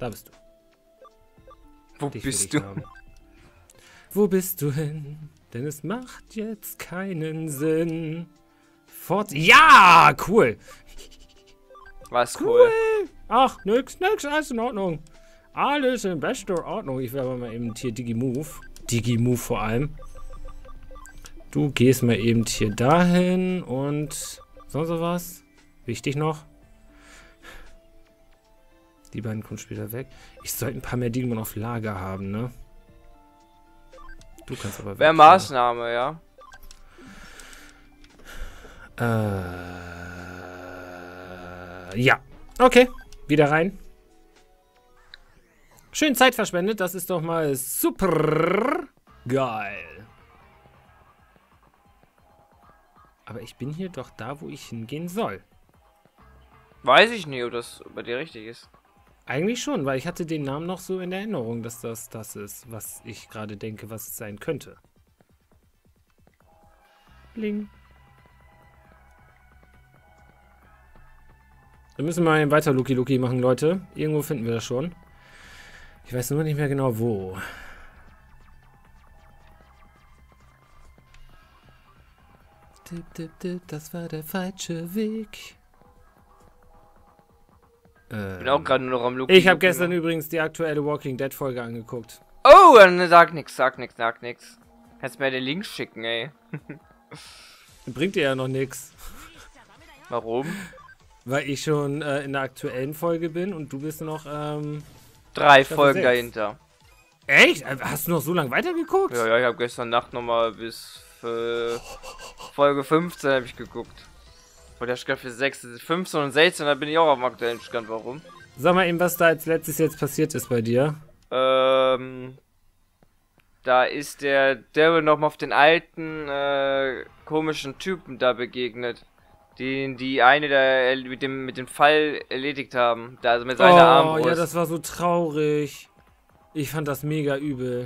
Da bist du. Wo Dich bist will du? ich haben. Wo bist du hin? Denn es macht jetzt keinen Sinn. Ja, cool. Was cool. Ach, nix, alles in Ordnung. Alles in bester Ordnung. Ich will aber mal eben hier Digimove. Digimove vor allem. Du gehst mal eben hier dahin und sonst was? Wichtig noch? Die beiden kommen später weg. Ich sollte ein paar mehr Digimon auf Lager haben, ne? Du kannst aber weg. Wäre Maßnahme, ja. Ja. Okay. Wieder rein. Schön Zeit verschwendet. Das ist doch mal super geil. Aber ich bin hier doch da, wo ich hingehen soll. Weiß ich nicht, ob das bei dir richtig ist. Eigentlich schon, weil ich hatte den Namen noch so in Erinnerung, dass das ist, was ich gerade denke, was es sein könnte. Bling. Wir müssen mal weiter Luki machen, Leute. Irgendwo finden wir das schon. Ich weiß nur nicht mehr genau wo. Das war der falsche Weg. Ich bin auch gerade nur noch am Luki. Ich habe gestern übrigens die aktuelle Walking Dead Folge angeguckt. Oh, dann sag nix. Kannst mir den Link schicken, ey. Bringt dir ja noch nix. Warum? Weil ich schon in der aktuellen Folge bin und du bist noch 3 Staffel Folgen 6. dahinter. Echt? Hast du noch so lange weitergeguckt? Ja, ich habe gestern Nacht nochmal bis Folge 15 habe ich geguckt. Und der Staffel 6, 15 und 16, da bin ich auch am aktuellen Stand. Warum? Sag mal eben, was da als letztes jetzt passiert ist bei dir. Da ist der Daryl nochmal auf den alten, komischen Typen da begegnet. Die eine da mit dem Fall erledigt haben. Da also mit seiner Armbrust. Oh, ja, das war so traurig. Ich fand das mega übel.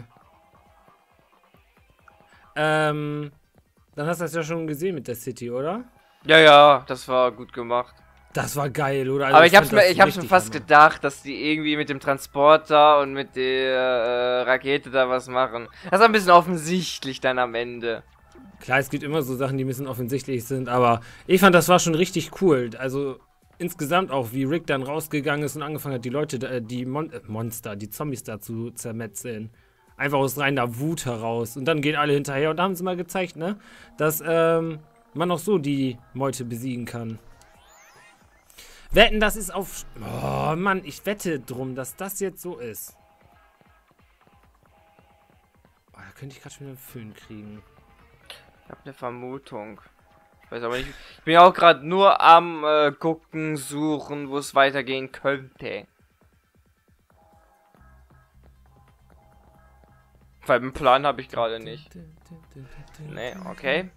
Dann hast du das ja schon gesehen mit der City, oder? Ja, das war gut gemacht. Das war geil, oder? Also Aber ich hab's mir richtig fast Hammer. gedacht, dass die irgendwie mit dem Transporter und mit der Rakete da was machen. Das war ein bisschen offensichtlich dann am Ende. Klar, es gibt immer so Sachen, die ein bisschen offensichtlich sind, aber ich fand, das war schon richtig cool. Also insgesamt auch, wie Rick dann rausgegangen ist und angefangen hat, die Leute, die Monster, die Zombies da zu zermetzeln. Einfach aus reiner Wut heraus. Und dann gehen alle hinterher und da haben sie mal gezeigt, ne? Dass man auch so die Meute besiegen kann. Wetten, das ist auf... Oh, Mann, ich wette drum, dass das jetzt so ist. Oh, da könnte ich gerade schon wieder einen Föhn kriegen. Ich habe eine Vermutung. Ich weiß aber nicht. Ich bin auch gerade nur am gucken, suchen, wo es weitergehen könnte. Weil einen Plan habe ich gerade nicht. Nee, okay.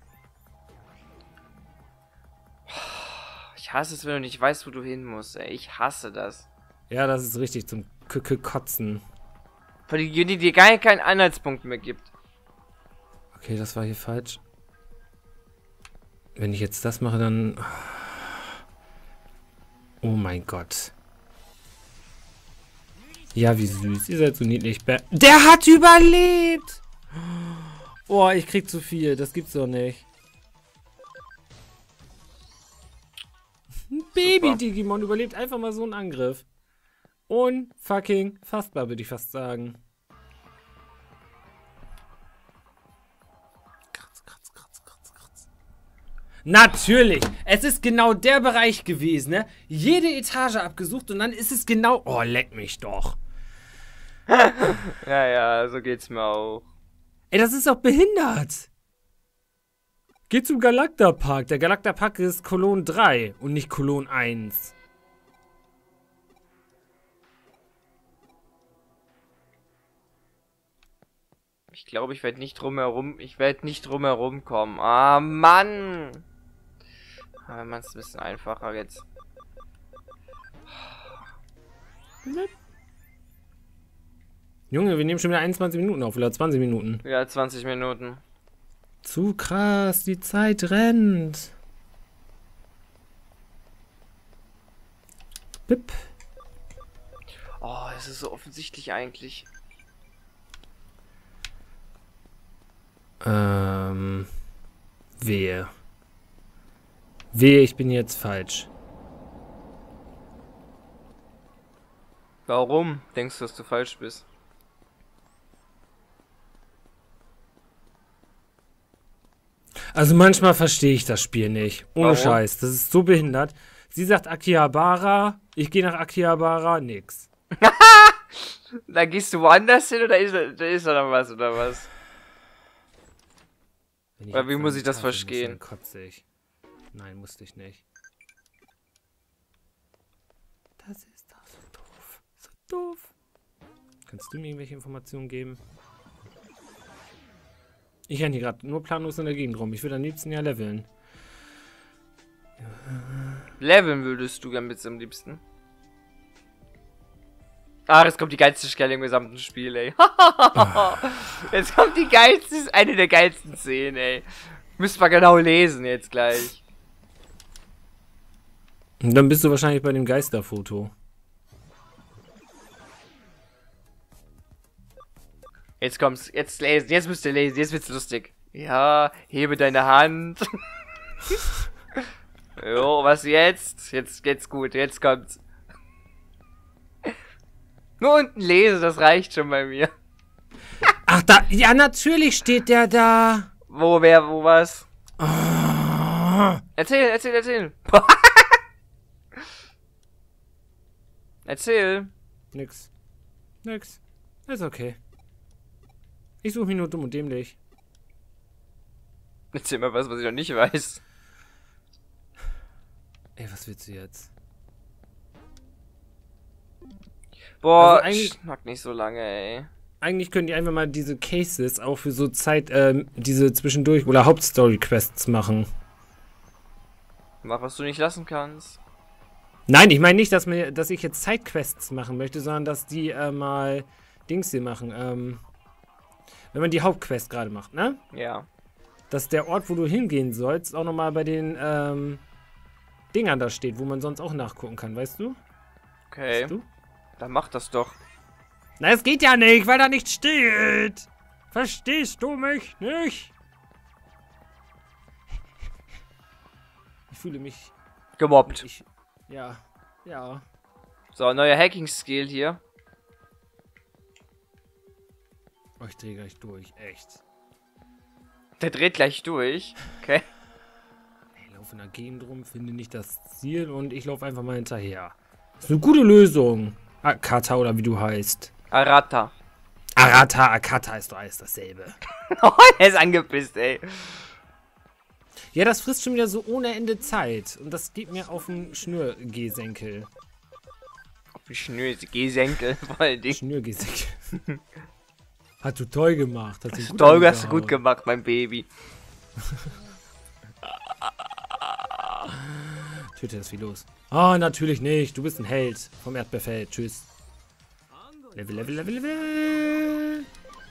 Ich hasse es, wenn du nicht weißt, wo du hin musst, ey. Ich hasse das. Ja, das ist richtig zum Kotzen. Weil die dir gar keinen Anhaltspunkt mehr gibt. Okay, das war hier falsch. Wenn ich jetzt das mache, dann... Oh mein Gott. Ja, wie süß. Ihr seid so niedlich. Der hat überlebt! Oh, ich krieg zu viel. Das gibt's doch nicht. Ein Baby-Digimon überlebt einfach mal so einen Angriff. Unfucking fassbar, würde ich fast sagen. Kratz. Natürlich! Es ist genau der Bereich gewesen, ne? Jede Etage abgesucht und dann ist es genau... Oh, leck mich doch. Ja, so geht's mir auch. Ey, das ist doch behindert. Geh zum Galakta-Park. Der Galakta-Park ist Kolon 3 und nicht Kolon 1. Ich glaube, ich werde nicht drumherum kommen. Ah, Mann! Aber man ist ein bisschen einfacher jetzt. Junge, wir nehmen schon wieder 21 Minuten auf, oder 20 Minuten. Ja, 20 Minuten. Zu krass, die Zeit rennt. Bip. Oh, es ist so offensichtlich eigentlich. Wehe. Wehe, ich bin jetzt falsch. Warum denkst du, dass du falsch bist? Also manchmal verstehe ich das Spiel nicht. Ohne Warum? Scheiß. Das ist so behindert. Sie sagt Akihabara, ich gehe nach Akihabara, nix. Da gehst du woanders hin oder ist da noch was oder was? Oder wie muss ich das verstehen? Dann kotze ich. Nein, musste ich nicht. Das ist doch so doof. So doof. Kannst du mir irgendwelche Informationen geben? Ich renne hier gerade nur planlos in der Gegend rum. Ich würde am liebsten ja leveln. Leveln würdest du damit am liebsten? Ah, jetzt kommt die geilste Stelle im gesamten Spiel, ey. Jetzt kommt die geilste, eine der geilsten Szenen, ey. Müsst wir genau lesen jetzt gleich. Und dann bist du wahrscheinlich bei dem Geisterfoto. Jetzt kommt's, jetzt lesen, jetzt müsst ihr lesen, jetzt wird's lustig. Ja, hebe deine Hand. Jo, was jetzt? Jetzt geht's gut, jetzt kommt's. Nur unten lese, das reicht schon bei mir. Ach, da, ja, natürlich steht der da. Wo, wer, wo, was? Oh. Erzähl. Erzähl. Nix. Ist okay. Ich suche mich nur dumm und dämlich. Erzähl mal was ich noch nicht weiß. Ey, was willst du jetzt? Boah, Also schnack nicht so lange, ey. Eigentlich können die einfach mal diese Cases auch für so Zeit, diese zwischendurch oder Hauptstory-Quests machen. Mach, was du nicht lassen kannst. Nein, ich meine nicht, dass ich jetzt Sidequests machen möchte, sondern dass die mal Dings hier machen. Wenn man die Hauptquest gerade macht, ne? Ja. Dass der Ort, wo du hingehen sollst, auch nochmal bei den Dingern da steht, wo man sonst auch nachgucken kann, weißt du? Okay. Weißt du? Dann mach das doch. Na, es geht ja nicht, weil da nichts steht. Verstehst du mich nicht? Ich fühle mich... Gemobbt. Ja. So, neuer Hacking-Skill hier. Oh, ich drehe gleich durch, echt. Der dreht gleich durch. Okay. Ich laufe in der Gegend rum, finde nicht das Ziel und ich laufe einfach mal hinterher. Das ist eine gute Lösung. Akata oder wie du heißt. Arata. Akata ist doch alles dasselbe. Oh, er ist angepisst, ey. Ja, das frisst schon wieder so ohne Ende Zeit. Und das geht mir auf den Schnürgesenkel. Schnürgesenkel, vor allen Dingen. Schnürgesenkel. Hast du toll gemacht. Toll, hast du gut gemacht, mein Baby. Töte das wie los. Oh, natürlich nicht. Du bist ein Held vom Erdbeerfeld. Tschüss. Level.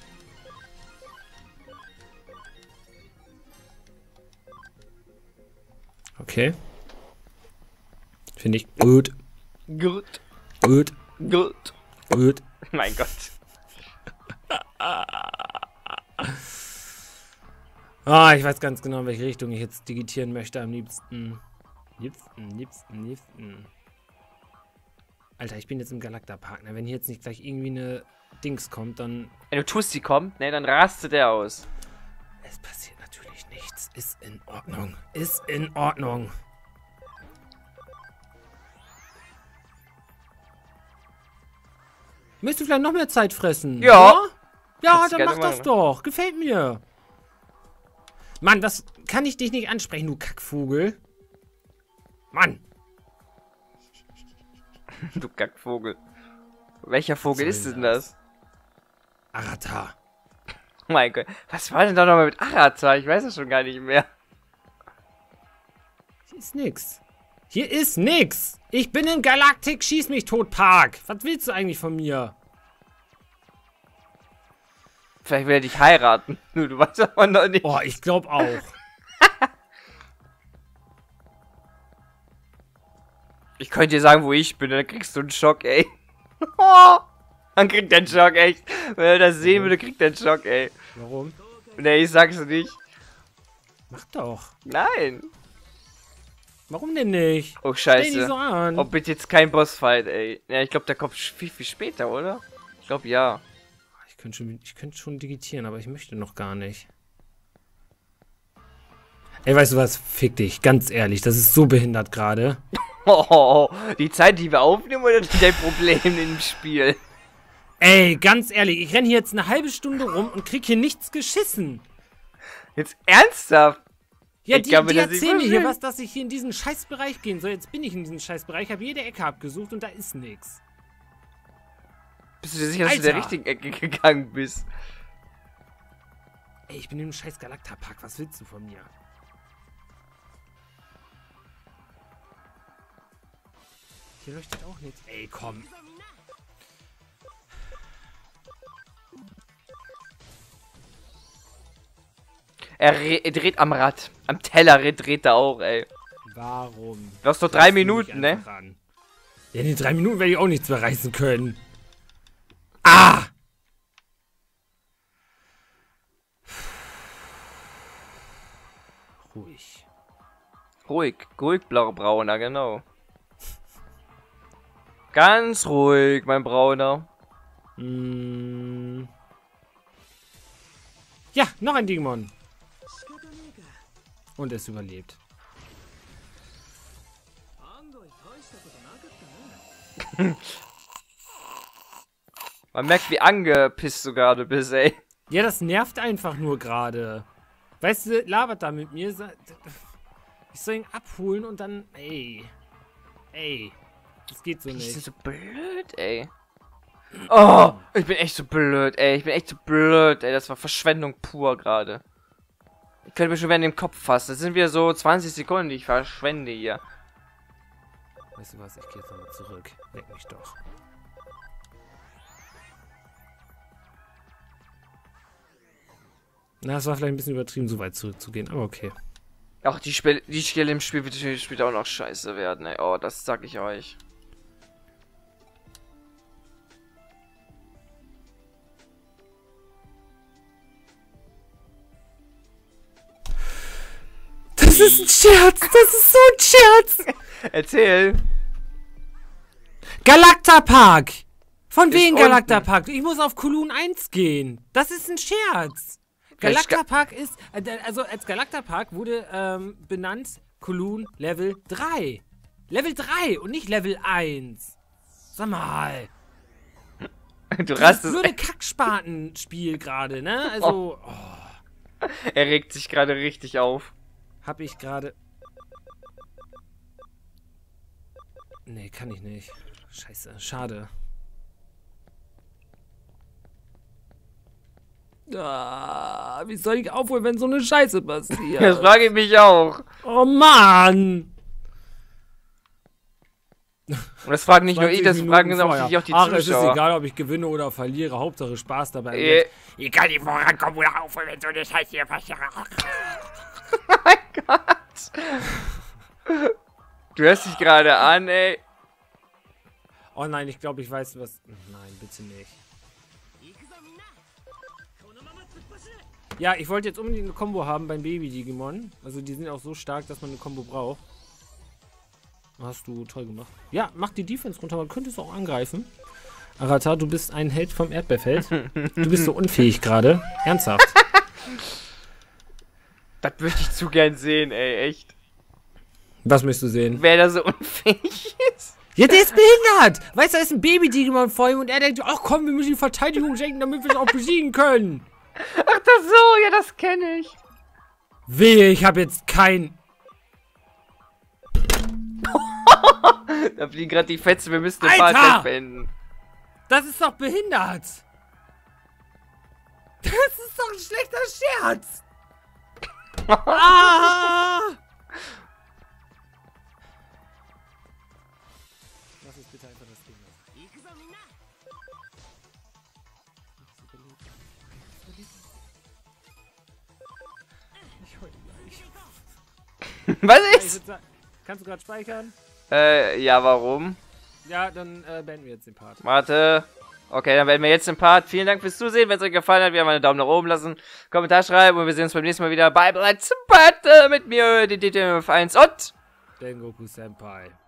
Okay. Finde ich gut. Gut. Mein Gott. Ah, ich weiß ganz genau, in welche Richtung ich jetzt digitieren möchte am liebsten. Liebsten. Alter, ich bin jetzt im Galakta-Park. Wenn hier jetzt nicht gleich irgendwie eine Dings kommt, dann... Wenn du tust, die kommt, ne, dann rastet der aus. Es passiert natürlich nichts. Ist in Ordnung. Möchtest du vielleicht noch mehr Zeit fressen? Ja. Ja, Kannst dann mach gerne das machen. doch. Gefällt mir. Mann, das kann ich dich nicht ansprechen, du Kackvogel. Mann. Du Kackvogel. Welcher Vogel Was ist soll denn das? Arata. Oh mein Gott. Was war denn da nochmal mit Arata? Ich weiß es schon gar nicht mehr. Hier ist nix. Ich bin im Galaktik Schieß mich tot Park. Was willst du eigentlich von mir? Vielleicht werde ich heiraten. Du weißt aber noch nicht. Oh, ich glaube auch. Ich könnte dir sagen, wo ich bin, dann kriegst du einen Schock, ey. Oh, dann kriegt der einen Schock, echt. Wenn er das sehen würde, kriegt der einen Schock, ey. Warum? Nee, ich sag's nicht. Mach doch. Nein. Warum denn nicht? Oh, Stell dich scheiße. so an. Oh, bitte jetzt kein Bossfight, ey. Ja, ich glaube, der kommt viel, viel später, oder? Ich glaube, ja. Ich könnte schon digitieren, aber ich möchte noch gar nicht. Ey, weißt du was? Fick dich, ganz ehrlich. Das ist so behindert gerade. Oh, die Zeit, die wir aufnehmen, oder dein Problem im Spiel? Ey, ganz ehrlich. Ich renne hier jetzt eine halbe Stunde rum und krieg hier nichts geschissen. Jetzt ernsthaft? Ja, die erzählen mir hier was, dass ich hier in diesen Scheißbereich gehen soll. Jetzt bin ich in diesem Scheißbereich, habe jede Ecke abgesucht und da ist nichts. Bist du dir sicher, dass du in der richtigen Ecke gegangen bist? Ey, ich bin im scheiß Galakta-Park. Was willst du von mir? Hier leuchtet auch nichts. Ey, komm. Er dreht am Rad. Am Teller dreht er auch, ey. Warum? Du hast doch 3 Minuten, ne? Ja, in den 3 Minuten werde ich auch nichts mehr reißen können. Ah! Ruhig. Ruhig, blauer Brauner, genau. Ganz ruhig, mein Brauner. Ja, noch ein Digimon. Und es überlebt. Man merkt, wie angepisst du gerade bist, ey. Ja, das nervt einfach nur gerade. Weißt du, labert da mit mir. Ich soll ihn abholen und dann... Ey. Das geht so nicht. Ich bin so blöd, ey. Oh, ich bin echt so blöd, ey. Das war Verschwendung pur gerade. Ich könnte mich schon wieder in den Kopf fassen. Das sind wieder so 20 Sekunden, die ich verschwende hier. Weißt du was, ich gehe jetzt nochmal zurück. Leck mich doch. Na, es war vielleicht ein bisschen übertrieben, so weit zurückzugehen, aber okay. Ach, die Stelle im Spiel wird später auch noch scheiße werden, ey. Oh, das sag ich euch. Das ist ein Scherz! Das ist so ein Scherz! Erzähl! Galakta-Park! Von wegen unten. Galakta-Park? Ich muss auf Kulun 1 gehen. Das ist ein Scherz. Galakta-Park ist, also als Galakta-Park wurde benannt Kulun Level 3. Level 3 und nicht Level 1. Sag mal. Du Das rastest. blöde Kackspaten-Spiel gerade, ne? Also, oh, Er regt sich gerade richtig auf. hab ich gerade... Nee, kann ich nicht. Scheiße, schade. Ah, wie soll ich aufholen, wenn so eine Scheiße passiert? Das frage ich mich auch. Oh Mann! Und das fragen nicht nur ich, 20 das Minuten fragen auch vorher. sich auch die Ach, es ist Zuschauer. egal, ob ich gewinne oder verliere. Hauptsache Spaß dabei. Ich kann nicht vorankommen oder aufholen, wenn so eine Scheiße hier passiert. Oh mein Gott. Du hörst dich gerade an, ey. Oh nein, ich glaube, ich weiß was... Nein, bitte nicht. Ja, ich wollte jetzt unbedingt eine Combo haben beim Baby-Digimon. Also die sind auch so stark, dass man eine Combo braucht. Hast du toll gemacht. Ja, mach die Defense runter, man könnte es auch angreifen. Arata, du bist ein Held vom Erdbeerfeld. Du bist so unfähig gerade. Ernsthaft. Das würde ich zu gern sehen, ey, echt. Was möchtest du sehen? Wer da so unfähig ist. Ja, der ist behindert! Weißt du, da ist ein Baby-Digimon vor ihm und er denkt, ach komm, wir müssen die Verteidigung schenken, damit wir es auch besiegen können. Ach, das so, ja, das kenne ich. Wehe, ich habe jetzt kein... Da fliegen gerade die Fetzen, wir müssen den Alter! Fahrzeug beenden. Das ist doch behindert! Das ist doch ein schlechter Scherz! Ah! Lass uns bitte einfach das Ding machen. Ich heule gleich. Was Ich ist? würd sagen, kannst du gerade speichern? Ja, warum? Ja, dann beenden wir jetzt den Part. Warte. Okay, dann beenden wir jetzt den Part. Vielen Dank fürs Zusehen. Wenn es euch gefallen hat, wir haben einen Daumen nach oben lassen, Kommentar schreiben und wir sehen uns beim nächsten Mal wieder bei Let's Battle mit mir, die DTF1 und Dengoku Senpai.